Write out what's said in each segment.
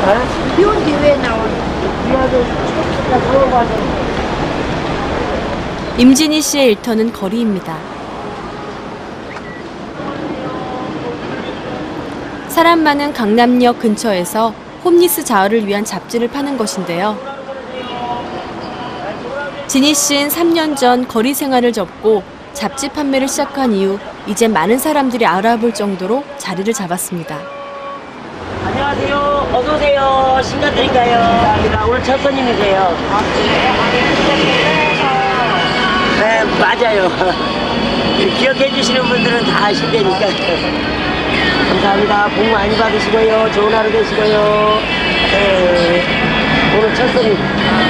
비 온 뒤에 왜 나와? 임진희 씨의 일터는 거리입니다. 사람 많은 강남역 근처에서 홈리스 자활을 위한 잡지를 파는 것인데요. 진희 씨는 3년 전 거리 생활을 접고 잡지 판매를 시작한 이후 이제 많은 사람들이 알아볼 정도로 자리를 잡았습니다. 안녕하세요. 어서 오세요. 신가드린가요? 감사합니다. 오늘 첫 손님이세요. 네, 맞아요. 기억해 주시는 분들은 다 아신다니까. 감사합니다. 복 많이 받으시고요. 좋은 하루 되시고요. 네, 오늘 첫 손님.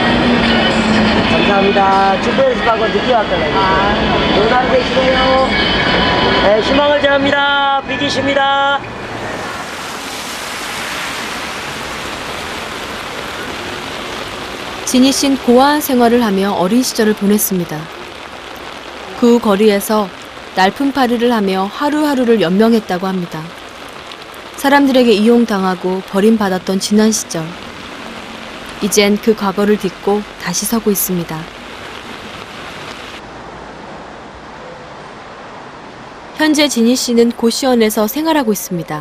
감사합니다. 축구 연습하고 늦게 왔잖아요. 좋은 하루 되시고요. 네, 희망을 전합니다. 비기십니다. 진희 씨는 고아한 생활을 하며 어린 시절을 보냈습니다. 그 후 거리에서 날품팔이를 하며 하루하루를 연명했다고 합니다. 사람들에게 이용당하고 버림받았던 지난 시절. 이젠 그 과거를 딛고 다시 서고 있습니다. 현재 진희 씨는 고시원에서 생활하고 있습니다.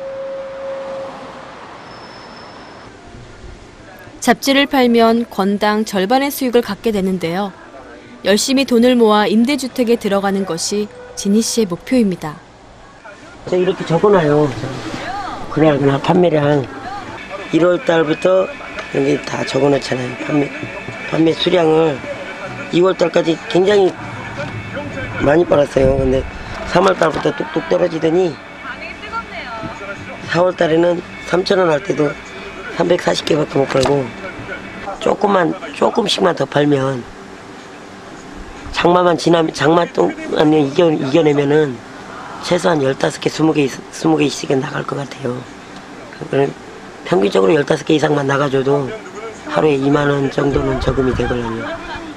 잡지를 팔면 건당 절반의 수익을 갖게 되는데요. 열심히 돈을 모아 임대주택에 들어가는 것이 진희 씨의 목표입니다. 저 이렇게 적어놔요. 그날 판매량 1월 달부터 여기 다 적어놓잖아요. 판매 수량을 2월 달까지 굉장히 많이 팔았어요. 근데 3월 달부터 뚝뚝 떨어지더니 4월 달에는 3,000원 할 때도 340개밖에 못 팔고 조금씩만 더 팔면 장마 동안에 이겨내면은 최소한 15개, 20개씩은 나갈 것 같아요. 평균적으로 15개 이상만 나가줘도 하루에 2만 원 정도는 저금이 되거든요.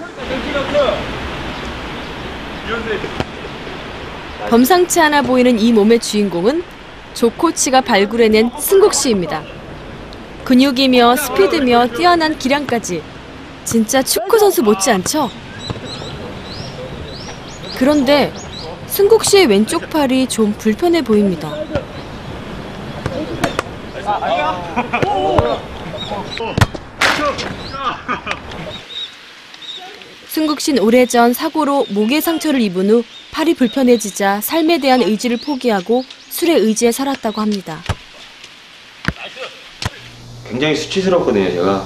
범상치 않아 보이는 이 몸의 주인공은 조 코치가 발굴해낸 승국 씨입니다. 근육이며 스피드며 뛰어난 기량까지 진짜 축구 선수 못지않죠? 그런데 승국 씨의 왼쪽 팔이 좀 불편해 보입니다. 승국 씨는 오래전 사고로 목에 상처를 입은 후 팔이 불편해지자 삶에 대한 의지를 포기하고 술에 의지해 살았다고 합니다. 굉장히 수치스럽거든요, 제가.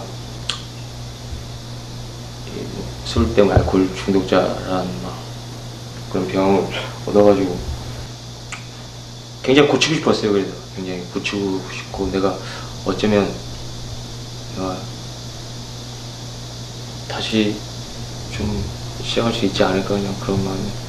술 때문에 알코올 중독자라는 그런 병을 얻어가지고 굉장히 고치고 싶었어요. 그래서 굉장히 고치고 싶고 내가 어쩌면 내가 다시 좀 시작할 수 있지 않을까 그냥 그런 마음에